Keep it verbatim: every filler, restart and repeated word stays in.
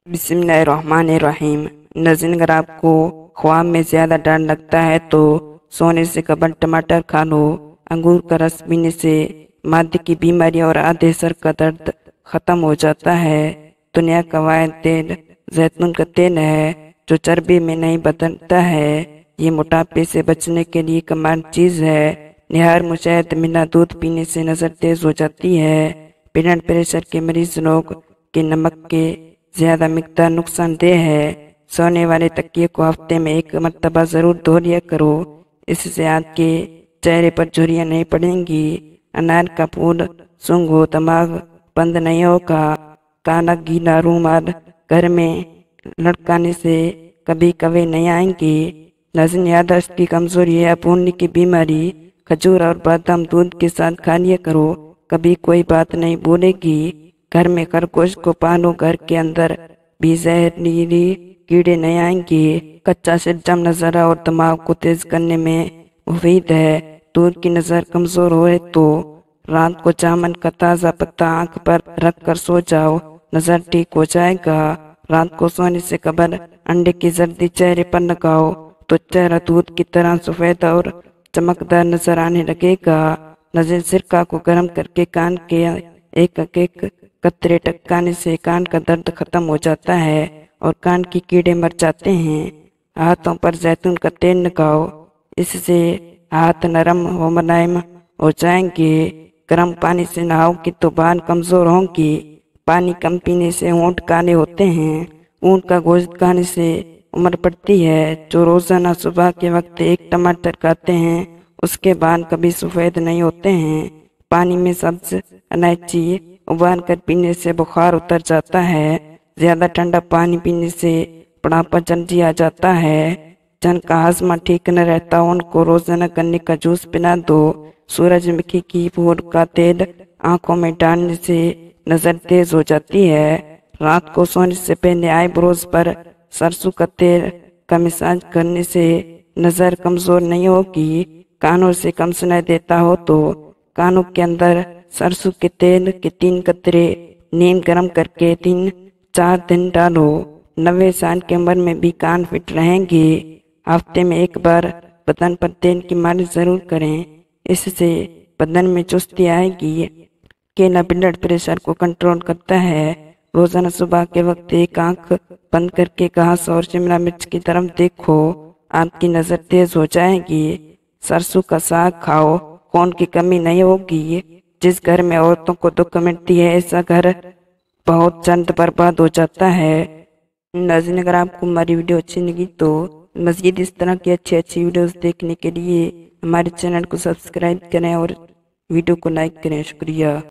बिस्मिल्लाहिर्रहमानिर्रहीम। नाज़रीन, अगर आपको ख्वाब में ज़्यादा डर लगता है तो सोने से कबल टमाटर खा लो। अंगूर का रस पीने से मादे की बीमारी और आधे सर का दर्द ख़त्म हो जाता है। दुनिया का वाहिद तेल जैतून का तेल है जो चर्बी में नहीं बदलता है। ये मोटापे से बचने के लिए कमाल चीज़ है। निहार मुशहद मिला दूध पीने से नज़र तेज हो जाती है। ब्लड प्रेशर के मरीज लोग के नमक के ज्यादा मिकदार नुकसानदेह है। सोने वाले तकिए को हफ्ते में एक मरतबा जरूर धो लिया करो। इससे आपके चेहरे पर झुर्रियां नहीं पड़ेंगी। अनार का फूल सूंघ हो, दिमाग बंद नहीं होगा। काला गीला रूमाल घर में लटकाने से कभी कभी नहीं आएंगी। नज़र याददाश्त की कमजोरी या पूर्णी की बीमारी खजूर और बादाम दूध के साथ खा लिया करो, कभी कोई बात नहीं बोलेगी। घर में खरगोश को पालो, घर के अंदर भी जहरीली कीड़े नहीं आएंगे। कच्चा शलजम नजर और दिमाग को तेज करने में मुफीद है। दूध की नजर कमजोर हो तो रात को जामुन का ताजा पत्ता आंख पर रख कर सो जाओ, नजर ठीक हो जाएगा। रात को सोने से कबल अंडे की जर्दी चेहरे पर लगाओ तो चेहरा दूध की तरह सफेद और चमकदार नजर आने लगेगा। नजर सिरका को गर्म करके कान के एक एक कतरे टपकाने से कान का दर्द खत्म हो जाता है और कान की कीड़े मर जाते हैं। हाथों पर जैतून का तेल लगाओ, इससे हाथ नरम हो मुलायम हो जाएंगे। गर्म पानी से नहाओगे तो बाल कमजोर होंगी। पानी कम पीने से होंठ काले होते हैं। ऊंट का गोश्त खाने से उम्र बढ़ती है। जो रोजाना सुबह के वक्त एक टमाटर खाते हैं उसके बाल कभी सफेद नहीं होते हैं। पानी में सब्ज इलायची उबाल कर पीने से बुखार उतर जाता है। ज्यादा ठंडा पानी पीने से बुढ़ापा जल्दी आ जाता है। जिनका हाजमा ठीक न रहता उनको रोजाना गन्ने का जूस पिला दो। सूरजमुखी की फूल का तेल आंखों में डालने से नजर तेज हो जाती है। रात को सोने से पहले आईब्रोज पर सरसों का तेल का मसाज करने से नजर कमजोर नहीं होगी। कानों से कम सुनाई देता हो तो कानों के अंदर सरसों के तेल के तीन कतरे नीम गर्म करके तीन चार दिन डालो। नब्बे साल की उम्र में भी कान फिट रहेंगे। हफ्ते में एक बार बदन पर तेल की मालिश जरूर करें, इससे बदन में चुस्ती आएगी। केला ब्लड प्रेशर को कंट्रोल करता है। रोजाना सुबह के वक्त एक आंख बंद करके घास और शिमला मिर्च की तरफ देखो, आपकी नजर तेज हो जाएगी। सरसों का साग खाओ, खून की कमी नहीं होगी। जिस घर में औरतों को दुख मिलती है ऐसा घर बहुत जल्द बर्बाद हो जाता है। नाज़रीन, अगर आपको हमारी वीडियो अच्छी लगी तो मज़ीद इस तरह की अच्छी अच्छी वीडियोस देखने के लिए हमारे चैनल को सब्सक्राइब करें और वीडियो को लाइक करें। शुक्रिया।